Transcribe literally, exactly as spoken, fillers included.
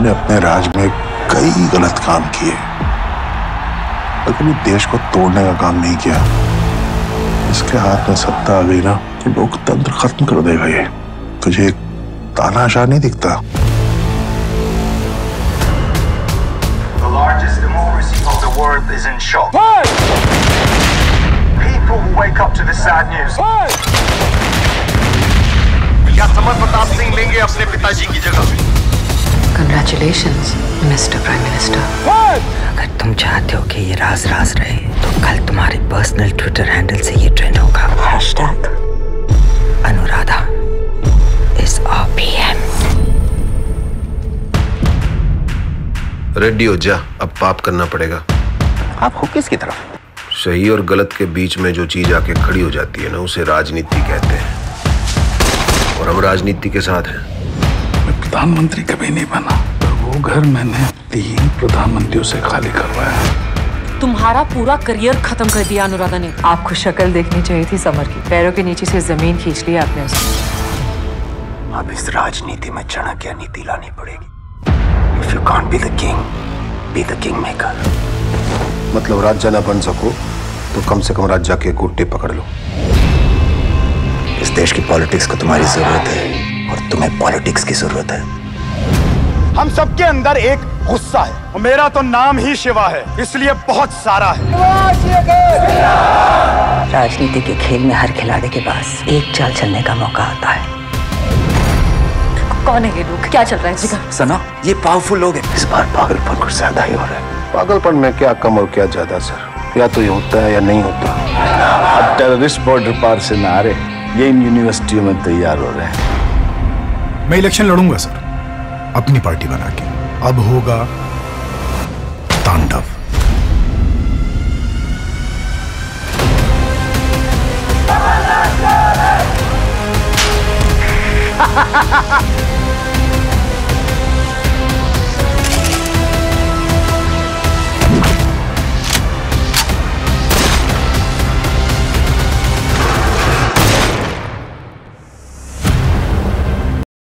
हमने अपने राज में कई गलत काम किए, पर कभी देश को तोड़ने का काम नहीं किया। इसके हाथ में सत्ता आ गई ना तो लोकतंत्र खत्म कर देगा ये। तुझे एक तानाशाह नहीं दिखता? The largest democracy of the world is in shock. People who wake up to this sad news. क्या समर प्रताप सिंह लेंगे अपने पिताजी की जगह? Congratulations, mister prime minister. अगर तुम चाहते हो कि ये राज राज रहे, तो कल तुम्हारे पर्सनल ट्विटर हैंडल से ये ट्रेंड होगा। Hashtag Anuradha is our PM. Ready हो जा, अब पाप करना पड़ेगा। आप हो किसकी तरफ? सही और गलत के बीच में जो चीज आके खड़ी हो जाती है ना, उसे राजनीति कहते हैं, और हम राजनीति के साथ हैं। मैं प्रधानमंत्री कभी नहीं बना, पर वो घर मैंने तीन प्रधानमंत्रियों से खाली करवाया। तुम्हारा पूरा करियर खत्म कर दिया अनुराधा ने। आपको शक्ल देखनी चाहिए थी समर की, पैरों के नीचे से जमीन खींच ली आपने उसने। अब इस राजनीति में चाणक्य नीति लानी पड़ेगी। If you can't be the king, be the king maker. मतलब राजा ना बन सको तो कम से कम राजा के गोटे पकड़ लो। इस देश की पॉलिटिक्स को तुम्हारी जरूरत है और तुम्हें पॉलिटिक्स की जरूरत है। हम सबके अंदर एक गुस्सा है और मेरा तो नाम ही शिवा है, इसलिए बहुत सारा है। राजनीति के खेल में हर खिलाड़ी के पास एक चाल चलने का मौका आता है। कौन है ये लोग? क्या चल रहा है जिगर? सना, ये पावरफुल लोग हैं। इस बार पागलपन कुछ ज्यादा ही हो रहा है। पागलपन में क्या कम और क्या ज्यादा सर, या तो ये होता है या नहीं होता। अब टेररिस्ट बॉर्डर पार से ना आ रहे, ये इन यूनिवर्सिटियों में तैयार हो रहे हैं। मैं इलेक्शन लड़ूंगा सर, अपनी पार्टी बना के। अब होगा तांडव।